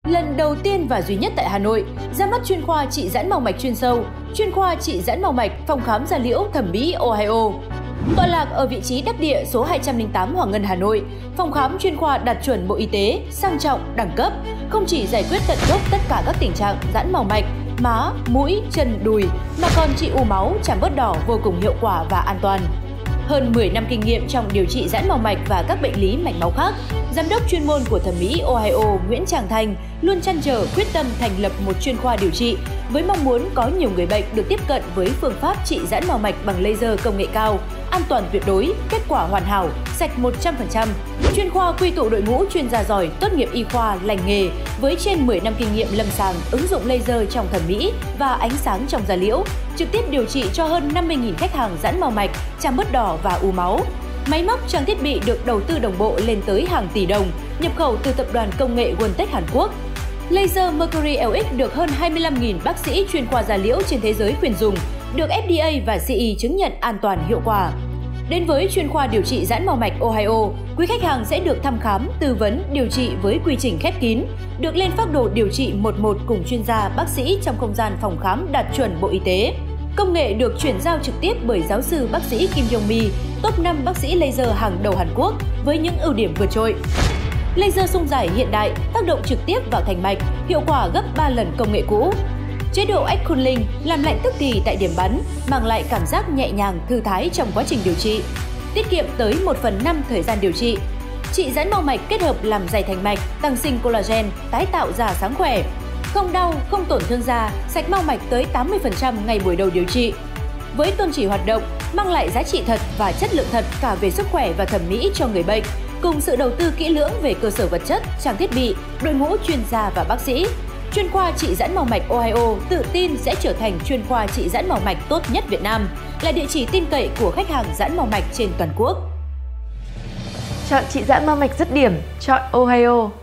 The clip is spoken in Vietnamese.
Lần đầu tiên và duy nhất tại Hà Nội, ra mắt chuyên khoa trị giãn mạch chuyên sâu, chuyên khoa trị giãn mạch, phòng khám da liễu thẩm mỹ Ohio. Tọa lạc ở vị trí đắc địa số 208 Hoàng Ngân, Hà Nội, phòng khám chuyên khoa đạt chuẩn Bộ Y tế, sang trọng, đẳng cấp, không chỉ giải quyết tận gốc tất cả các tình trạng giãn mạch, má, mũi, chân, đùi, mà còn trị u máu, chgiảm bớt đỏ vô cùng hiệu quả và an toàn. Hơn 10 năm kinh nghiệm trong điều trị giãn mạch và các bệnh lý mạch máu khác, Giám đốc chuyên môn của thẩm mỹ Ohio Nguyễn Tràng Thành luôn trăn trở quyết tâm thành lập một chuyên khoa điều trị với mong muốn có nhiều người bệnh được tiếp cận với phương pháp trị giãn mạch bằng laser công nghệ cao, an toàn tuyệt đối, kết quả hoàn hảo, sạch 100%. Chuyên khoa quy tụ đội ngũ chuyên gia giỏi, tốt nghiệp y khoa, lành nghề với trên 10 năm kinh nghiệm lâm sàng ứng dụng laser trong thẩm mỹ và ánh sáng trong da liễu, trực tiếp điều trị cho hơn 50.000 khách hàng giãn mạch, chgiảm bớt đỏ và u máu. Máy móc trang thiết bị được đầu tư đồng bộ lên tới hàng tỷ đồng, nhập khẩu từ tập đoàn công nghệ Wondtech Hàn Quốc. Laser Mercury LX được hơn 25.000 bác sĩ chuyên khoa da liễu trên thế giới khuyên dùng, được FDA và CE chứng nhận an toàn hiệu quả. Đến với chuyên khoa điều trị giãn mạch Ohio, quý khách hàng sẽ được thăm khám, tư vấn, điều trị với quy trình khép kín, được lên phác đồ điều trị 1-1 cùng chuyên gia bác sĩ trong không gian phòng khám đạt chuẩn Bộ Y tế. Công nghệ được chuyển giao trực tiếp bởi giáo sư bác sĩ Kim Yong-mi, top 5 bác sĩ laser hàng đầu Hàn Quốc với những ưu điểm vượt trội. Laser xung giải hiện đại, tác động trực tiếp vào thành mạch, hiệu quả gấp 3 lần công nghệ cũ. Chế độ Age Cooling làm lạnh tức thì tại điểm bắn, mang lại cảm giác nhẹ nhàng, thư thái trong quá trình điều trị. Tiết kiệm tới 1/5 thời gian điều trị. Trị giãn mạch kết hợp làm dày thành mạch, tăng sinh collagen, tái tạo da sáng khỏe. Không đau, không tổn thương da, sạch mau mạch tới 80% ngay buổi đầu điều trị. Với tôn chỉ hoạt động, mang lại giá trị thật và chất lượng thật cả về sức khỏe và thẩm mỹ cho người bệnh, cùng sự đầu tư kỹ lưỡng về cơ sở vật chất, trang thiết bị, đội ngũ chuyên gia và bác sĩ. Chuyên khoa trị giãn mạch Ohio tự tin sẽ trở thành chuyên khoa trị giãn mạch tốt nhất Việt Nam, là địa chỉ tin cậy của khách hàng giãn mạch trên toàn quốc. Chọn trị giãn mạch dứt điểm, chọn Ohio.